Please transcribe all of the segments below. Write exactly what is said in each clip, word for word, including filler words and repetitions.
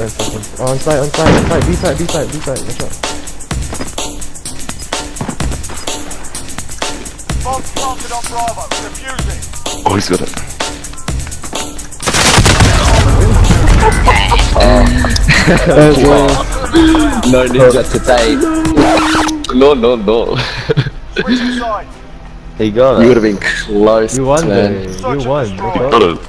side, second. Oh, on side, on side, on side, B side, B side, B side, watch out. Bomb planted on Bravo, defusing. Oh, he's got it. No ninja today. No, no, no. Switching sides. He got You it. would have been close, You won, man. baby. You won. Got it.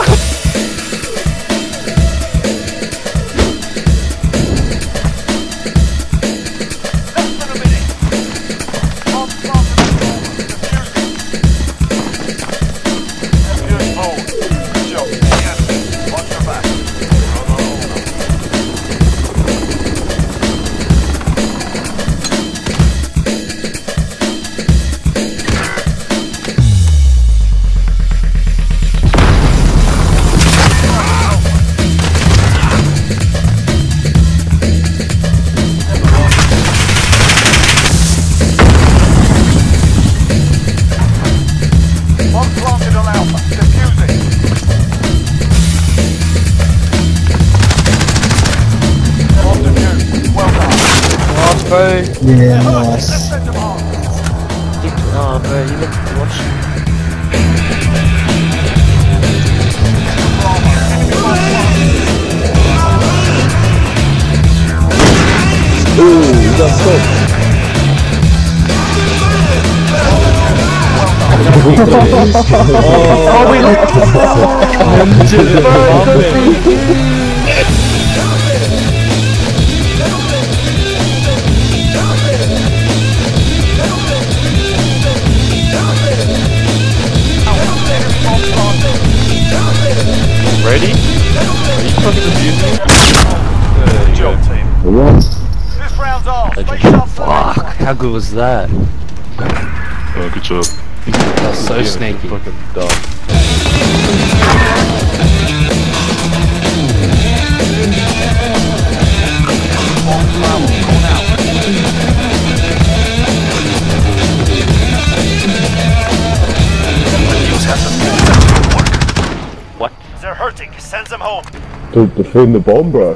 Yeah, nice. Oh, bro, you look watch. Ooh, you got scoped. Oh, we look. Ready? Are you fucking defusing me? Good job, team. What? This round's off. Face up for the next Fuck, how good was that? Oh, good job. That was so sneaky. Fucking dog. What? They're hurting. Send them home. Dude, they're shooting the bomb, bro.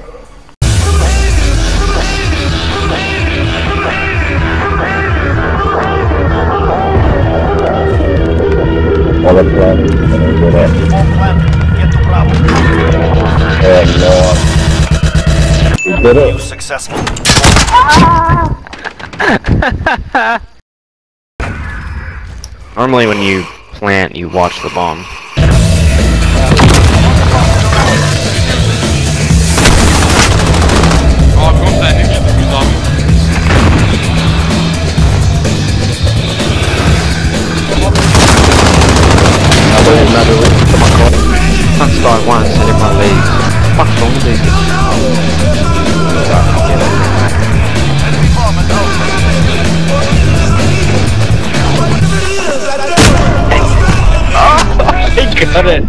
Oh, that's planning. I'm gonna go there. Bomb planted. Get to Bravo. Oh, no. We did You it. successful. Normally when you plant, you watch the bomb. Oh, I've got that Ninja Defusing. Another link to my car. Can't start once and in my legs. What's wrong with these guys? He got it!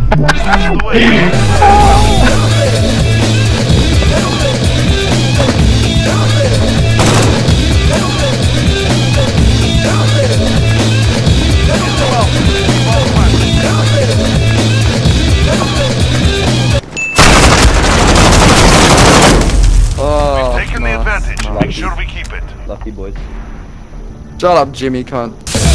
Taking the advantage. Make sure we keep it. Lucky boys. Shut up, Jimmy, cunt.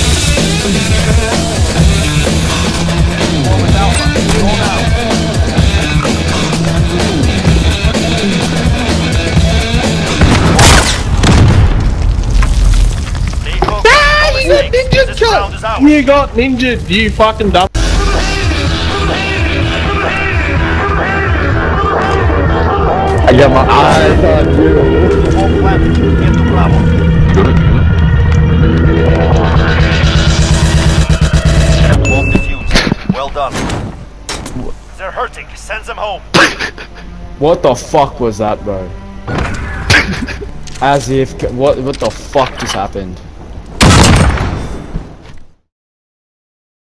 Ninja cut! You got ninja, you fucking dumb. I got my eyes on you. Bomb planted. Get to Bravo. Got it, Bomb defused. Well done. They're hurting. Send them home. What the fuck was that, bro? As if, what, what the fuck just happened?